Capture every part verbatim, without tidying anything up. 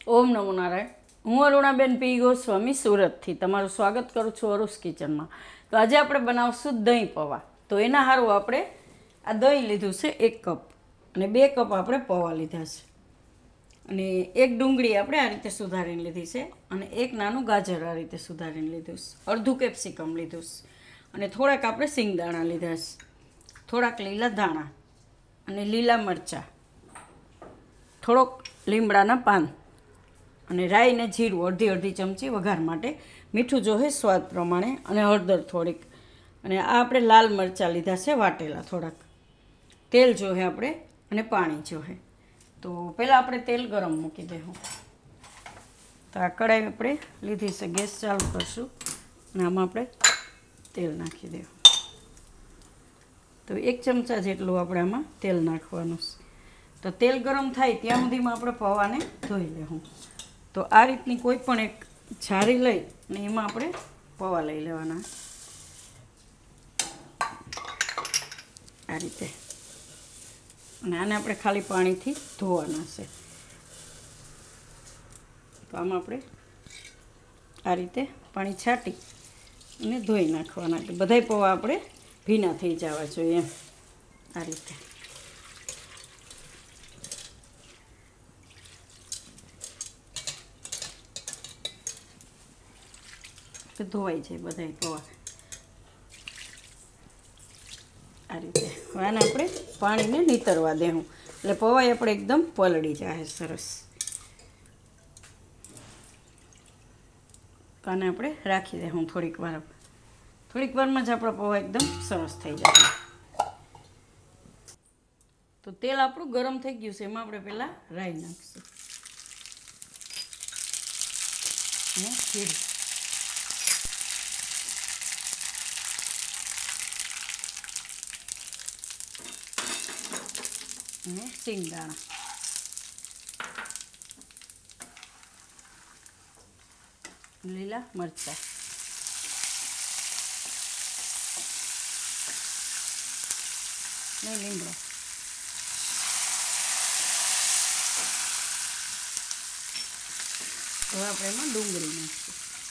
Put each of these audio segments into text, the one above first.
ઓમ નમો નારાયણ. હું અરુણાબેન પી ગોસ્વામી સુરતથી તમારું સ્વાગત કરું છું અરુસ કિચનમાં. તો આજે આપણે બનાવશું દહીં પૌવા. તો એના સારું આપણે આ દહીં લીધું છે એક કપ અને બે કપ આપણે પૌવા લીધા છે અને એક ડુંગળી આપણે આ રીતે સુધારીને લીધી છે અને એક નાનું ગાજર આ રીતે સુધારીને લીધું છે, અડધું કેપ્સિકમ લીધું છે અને થોડાક આપણે સિંગદાણા લીધા છે, થોડાક લીલા ધાણા અને લીલા મરચાં, થોડોક લીમડાના પાન અને રાઈ ને જીરું અડધી અડધી ચમચી વઘાર માટે, મીઠું જોહે સ્વાદ પ્રમાણે અને હળદર થોડીક, અને આ આપણે લાલ મરચાં લીધા છે વાટેલા થોડાક, તેલ જોહે આપણે અને પાણી જોહે. તો પહેલાં આપણે તેલ ગરમ મૂકી દઈશું. તો આ કઢાઈ આપણે લીધી છે, ગેસ ચાલુ કરશું અને આમાં આપણે તેલ નાખી દઈશું. તો એક ચમચા જેટલું આપણે આમાં તેલ નાખવાનું છે. તો તેલ ગરમ થાય ત્યાં સુધીમાં આપણે પૌવાને ધોઈ લેવું. તો આ રીતની કોઈ પણ એક છારી લઈ અને એમાં આપણે પૌવા લઈ લેવાના આ રીતે, અને આને આપણે ખાલી પાણીથી ધોવાના છે. તો આમાં આપણે આ રીતે પાણી છાંટી અને ધોઈ નાખવાના, કે બધાય પૌવા આપણે ભીના થઈ જવા જોઈએ એમ. આ રીતે ધોવાઈ જાય બધાય પૌવા આ રીતે. હવે આને આપણે પાણીને નીતરવા દેવું એટલે પૌવા આપણે એકદમ પલળી જાય સરસ. તો આને આપણે રાખી દેવું થોડીક વાર, થોડીક વારમાં જ આપણા પૌવા એકદમ સરસ થઈ જાય. તો તેલ આપણું ગરમ થઈ ગયું છે, એમાં આપણે પહેલાં રાઈ નાખીશું અને જીરું, અને સિંગદાણા, લીલા મરચાં, ને લીમડો. હવે આપણે એમાં ડુંગળી નાખીશું.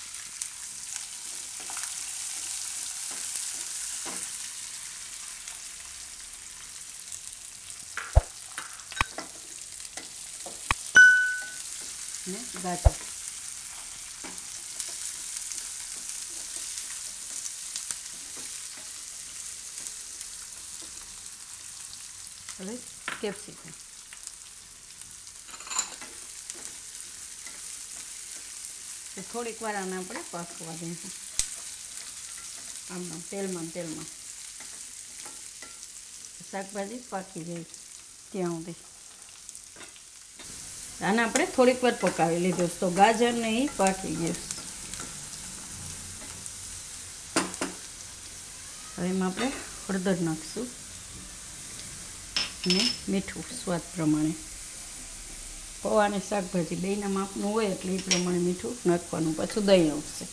ને ગાજર, હવે કેપ્સિકમ, થોડીક વાર આને આપણે પાકવા દઈશું આમ તેલમાં તેલમાં, શાકભાજી પાકી જાય ત્યાં સુધી. આને આપણે થોડીક વાર પકાવી લીધું તો ગાજર ને એ પાકી ગયું. હવે એમાં આપણે હળદર નાખીશું અને મીઠું સ્વાદ પ્રમાણે. પૌવા અને શાકભાજી બેયના માપનું હોય એટલે એ પ્રમાણે મીઠું નાખવાનું. પાછું દહીં આવશે.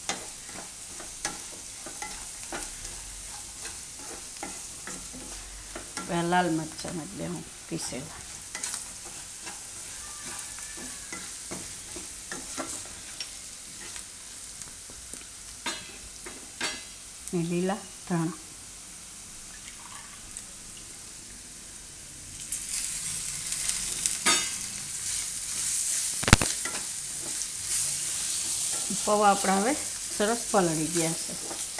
પહેલાં લાલ મરચાં નાખી દેવું પીસેલા, ને લીલા ધાણા, પૌવા આપણા હવે સરસ પલળી ગયા છે.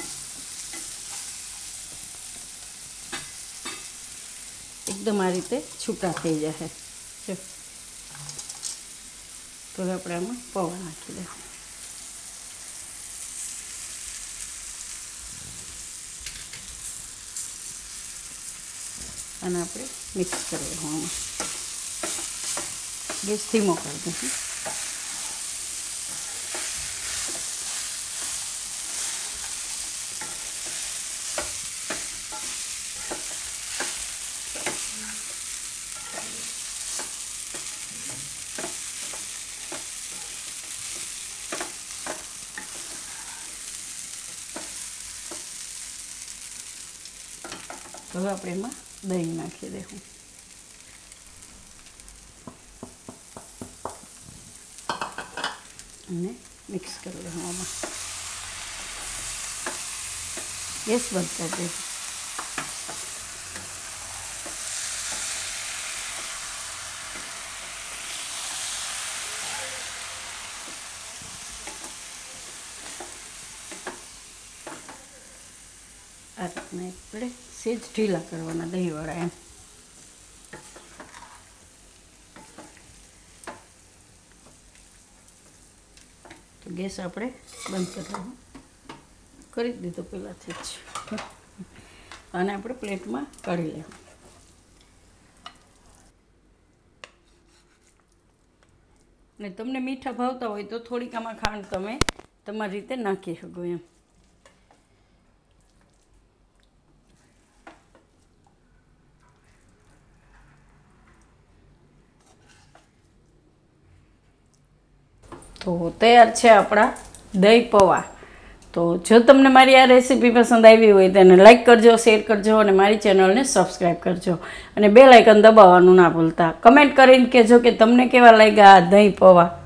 એકદમ આ રીતે છૂટા થઈ જશે. તો આપણે આમાં પૌવા નાખી દઈએ અને આપણે મિક્સ કરી દઈશું. આમાં ગેસ ધીમો કરી દઈશું. હવે આપણે એમાં દહીં નાખી દઈશું. અને મિક્સ કરી લેવું આમાં. ગેસ બંધ કરી દેવું. આ રીતના આપણે સેજ ઢીલા કરવાના દહીંવાળા એમ. તો ગેસ આપણે બંધ કરી દેવું. કરી દીધો પહેલાંથી જ. આને આપણે પ્લેટમાં કાઢી લેવું. ને તમને મીઠા ભાવતા હોય તો થોડીક આમાં ખાંડ તમે તમારી રીતે નાખી શકો એમ. તો તૈયાર છે આપણા દહીં પૌવા. તો જો તમને મારી આ રેસીપી પસંદ આવી હોય તો એને લાઈક કરજો, શેર કરજો અને મારી ચેનલને સબસ્ક્રાઈબ કરજો અને બેલ આઇકન દબાવવાનું ના ભૂલતા. કમેન્ટ કરીને કહેજો કે તમને કેવા લાગ્યા આ દહીં પૌવા.